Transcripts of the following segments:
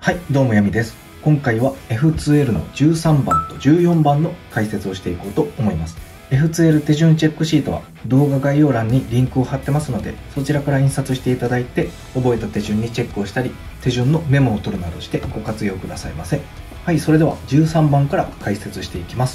はい、どうもやみです。今回は F2L の13番と14番の解説をしていこうと思います。F2L 手順チェックシートは動画概要欄にリンクを貼ってますので、そちらから印刷していただいて、覚えた手順にチェックをしたり、手順のメモを取るなどしてご活用くださいませ。はい、それでは13番から解説していきます。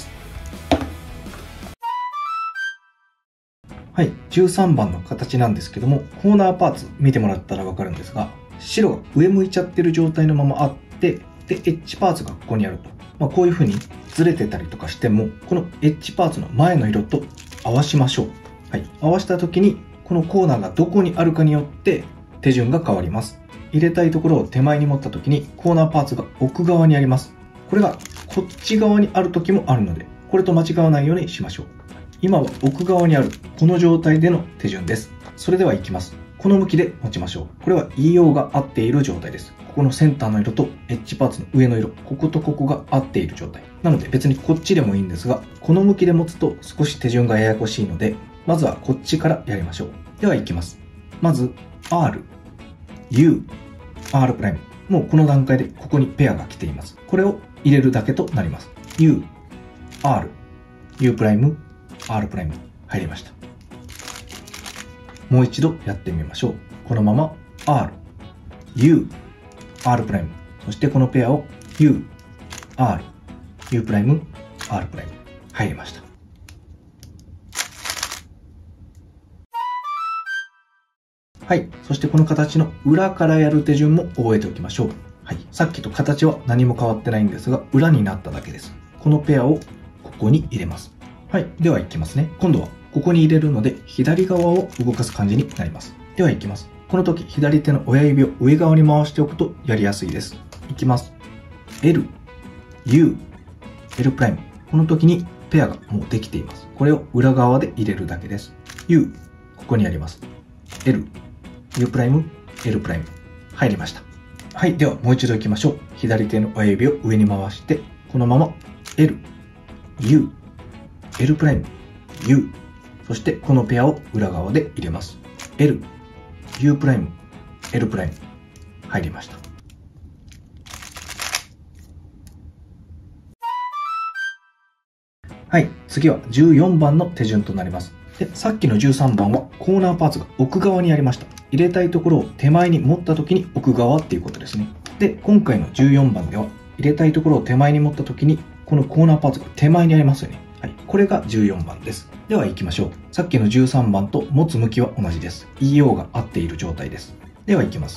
はい、13番の形なんですけども、コーナーパーツ見てもらったらわかるんですが、白が上向いちゃってる状態のままあって、で、エッジパーツがここにあると。こういう風にずれてたりとかしても、このエッジパーツの前の色と合わしましょう。はい。合わせた時に、このコーナーがどこにあるかによって手順が変わります。入れたいところを手前に持った時に、コーナーパーツが奥側にあります。これがこっち側にある時もあるので、これと間違わないようにしましょう。今は奥側にある、この状態での手順です。それではいきます。この向きで持ちましょう。これは EO が合っている状態です。ここのセンターの色とエッジパーツの上の色、こことここが合っている状態。なので別にこっちでもいいんですが、この向きで持つと少し手順がややこしいので、まずはこっちからやりましょう。ではいきます。まず R、U、R'。もうこの段階でここにペアが来ています。これを入れるだけとなります。U、R、U'、R'。入りました。もう一度やってみましょう。このまま R、U、R'。そしてこのペアを U、R、U'、R'。入りました。はい。そしてこの形の裏からやる手順も覚えておきましょう。はい。さっきと形は何も変わってないんですが、裏になっただけです。このペアをここに入れます。はい。では行きますね。今度はここに入れるので、左側を動かす感じになります。では行きます。この時、左手の親指を上側に回しておくとやりやすいです。いきます。L、U、L'。この時にペアがもうできています。これを裏側で入れるだけです。U、ここにあります。L、U'、L'。入りました。はい。ではもう一度行きましょう。左手の親指を上に回して、このまま L、U、L'、U。そしてこのペアを裏側で入れます。L、U'、L'。入りました。はい。次は14番の手順となります。で、さっきの13番はコーナーパーツが奥側にありました。入れたいところを手前に持った時に奥側っていうことですね。で、今回の14番では入れたいところを手前に持った時にこのコーナーパーツが手前にありますよね。はい。これが14番です。では行きましょう。さっきの13番と持つ向きは同じです。EO が合っている状態です。では行きます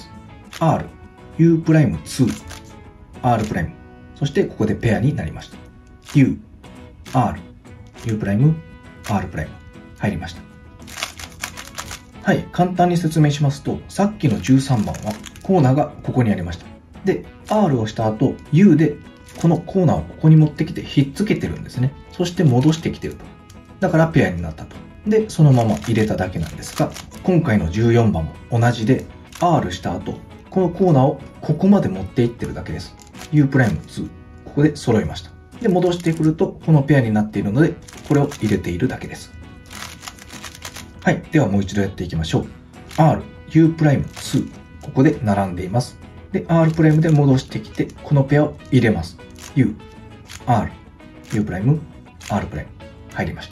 。R、U'2、R'。そしてここでペアになりました。U、R、U'、R'。入りました。はい。簡単に説明しますと、さっきの13番はコーナーがここにありました。で、R をした後、U でこのコーナーをここに持ってきてひっつけてるんですね。そして戻してきてると。だからペアになったと。で、そのまま入れただけなんですが、今回の14番も同じで、R した後、このコーナーをここまで持っていってるだけです。U'2。ここで揃いました。で、戻してくると、このペアになっているので、これを入れているだけです。はい。ではもう一度やっていきましょう。R、U'2。ここで並んでいます。で、R' で戻してきて、このペアを入れます。U、R、U'、R'。入りました。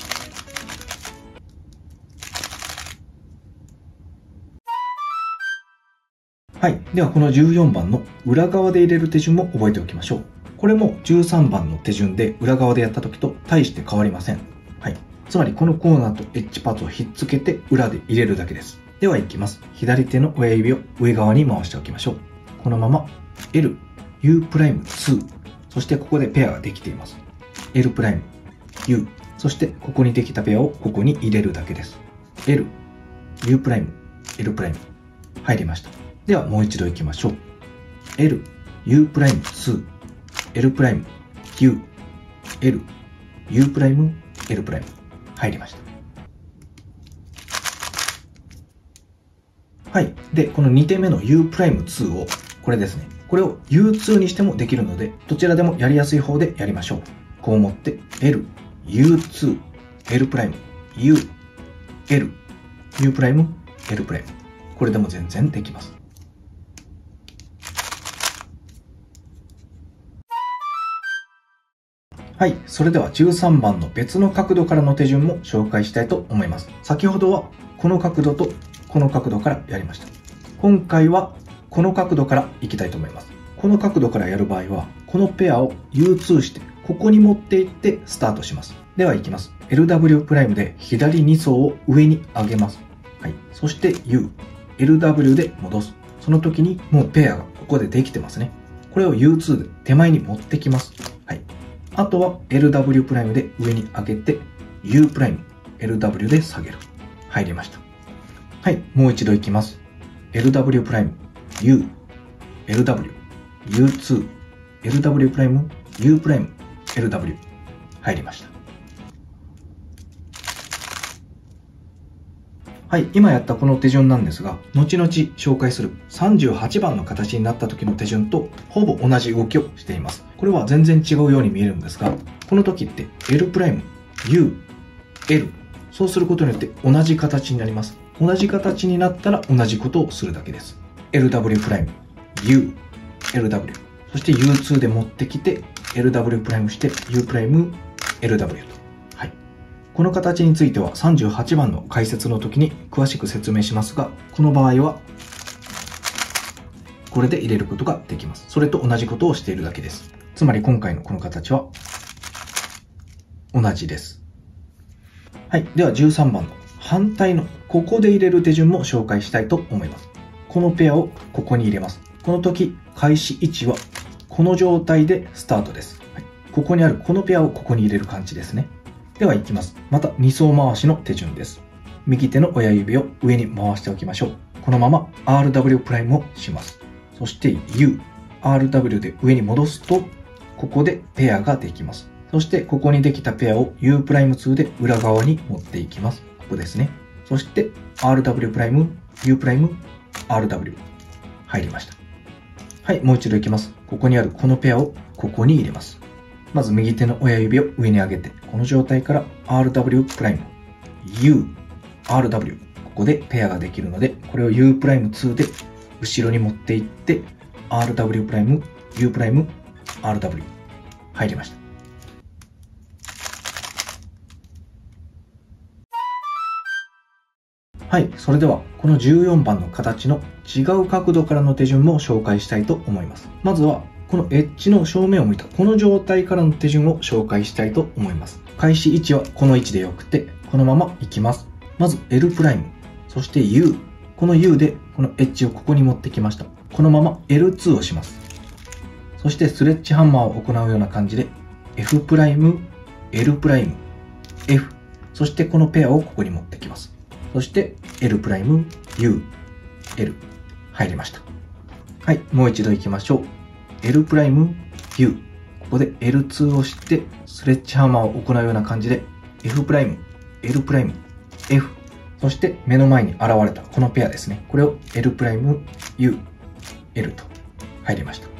はい。ではこの14番の裏側で入れる手順も覚えておきましょう。これも13番の手順で裏側でやった時と大して変わりません。はい。つまりこのコーナーとエッジパーツをひっつけて裏で入れるだけです。では行きます。左手の親指を上側に回しておきましょう。このまま L、U'2。そしてここでペアができています。L'、U。そしてここにできたペアをここに入れるだけです。L、U'、L'。入りました。ではもう一度行きましょう。L、U'2、L'、U、L、U'、L'。入りました。はい。で、この2手目の U'2 を、これですね。これを U2 にしてもできるので、どちらでもやりやすい方でやりましょう。こう思って、L、U2、L'、U、L、U'、L'。これでも全然できます。 はい、それでは13番の別の角度からの手順も紹介したいと思います。先ほどはこの角度とこの角度からやりました。今回はこの角度からいきたいと思います。この角度からやる場合は、このペアを U2 して、ここに持っていってスタートします。では行きます。LW' で左2層を上に上げます。はい。そして U、LW で戻す。その時にもうペアがここでできてますね。これを U2 で手前に持ってきます。はい。あとは LW' で上に上げて U'、LW で下げる。入りました。はい。もう一度行きます。LW'、U、LW、U2、LW'、U'、LW。入りました。はい、今やったこの手順なんですが、後々紹介する38番の形になった時の手順とほぼ同じ動きをしています。これは全然違うように見えるんですが、この時って L'、U、L、そうすることによって同じ形になります。同じ形になったら同じことをするだけです。LW'、U、LW、そして U2 で持ってきて LW' して U'、LW と。この形については38番の解説の時に詳しく説明しますが、この場合はこれで入れることができます。それと同じことをしているだけです。つまり今回のこの形は同じです。はい。では13番の反対のここで入れる手順も紹介したいと思います。このペアをここに入れます。この時開始位置はこの状態でスタートです。はい、ここにあるこのペアをここに入れる感じですね。では行きます。また2層回しの手順です。右手の親指を上に回しておきましょう。このまま RW' をします。そして U、RW で上に戻すと、ここでペアができます。そしてここにできたペアを U'2 で裏側に持っていきます。ここですね。そして RW'、U'、RW 入りました。はい、もう一度いきます。ここにあるこのペアをここに入れます。まず右手の親指を上に上げて、この状態から RW'、U、RW、ここでペアができるので、これを U'2 で後ろに持っていって、RW'、U'、RW 入りました。はい、それではこの14番の形の違う角度からの手順も紹介したいと思います。まずはこのエッジの正面を向いたこの状態からの手順を紹介したいと思います。開始位置はこの位置でよくて、このまま行きます。まず L'、そして U。この U でこのエッジをここに持ってきました。このまま L2 をします。そしてスレッジハンマーを行うような感じで F'、L'、F。そしてこのペアをここに持ってきます。そして L'、U、L。入りました。はい、もう一度行きましょう。L'、U。ここで L2 をして、スレッジハンマーを行うような感じで、F'、L'、F。そして目の前に現れたこのペアですね。これを L'、U、L と入りました。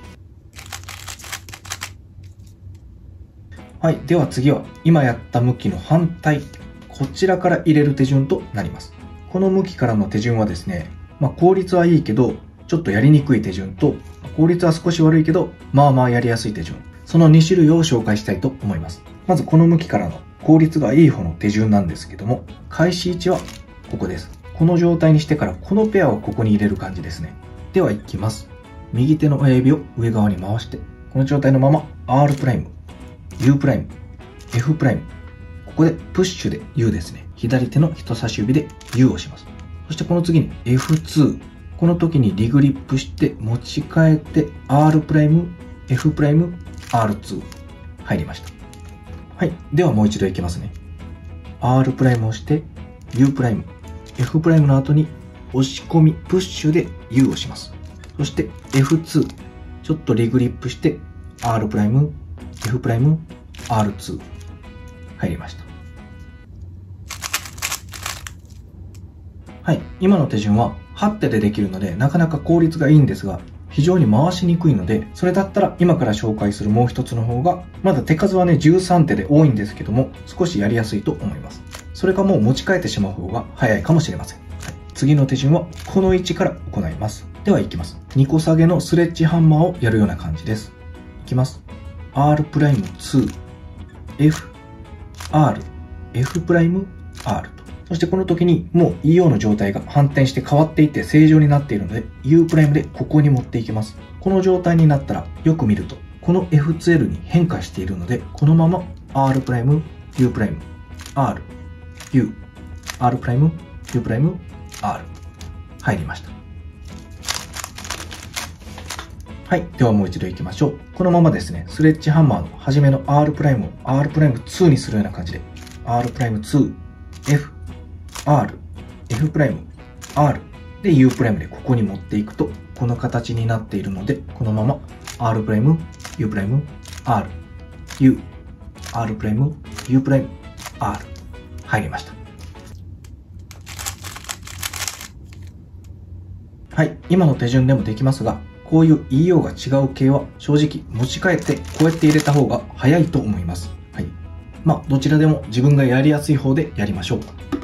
はい。では次は、今やった向きの反対。こちらから入れる手順となります。この向きからの手順はですね、効率はいいけど、ちょっとやりにくい手順と、効率は少し悪いけど、まあまあやりやすい手順。その2種類を紹介したいと思います。まずこの向きからの効率がいい方の手順なんですけども、開始位置はここです。この状態にしてからこのペアをここに入れる感じですね。では行きます。右手の親指を上側に回して、この状態のまま R'、U'、F'。ここでプッシュで U ですね。左手の人差し指で U をします。そしてこの次に F2。この時にリグリップして持ち替えて R'、F'、R2 入りました。はい。ではもう一度いきますね。R' をして U'、F' の後に押し込み、プッシュで U をします。そして F2。ちょっとリグリップして R'、F'、R2 入りました。はい。今の手順は8手でできるのでなかなか効率がいいんですが、非常に回しにくいので、それだったら今から紹介するもう一つの方が、まだ手数はね、13手で多いんですけども、少しやりやすいと思います。それかもう持ち替えてしまう方が早いかもしれません。はい、次の手順はこの位置から行います。では行きます。2個下げのスレッジハンマーをやるような感じです。いきます。R'2、 F、R、F プライム、R と。そしてこの時にもう EO の状態が反転して変わっていって正常になっているので U プライムでここに持っていきます。この状態になったらよく見るとこの F2L に変化しているのでこのまま R プライム、U プライム、R、U、R プライム、U プライム、R 入りました。はい。ではもう一度行きましょう。このままですね、スレッジハンマーの初めの R プライムを R プライム2にするような感じで R プライム2、F、R、F プライム、R で U プライムでここに持っていくとこの形になっているのでこのまま R プライム、U プライム、R、U、R プライム、U プライム、R 入りました。はい。今の手順でもできますがこういう EO が違う系は正直持ち帰ってこうやって入れた方が早いと思います。はい。まあどちらでも自分がやりやすい方でやりましょう。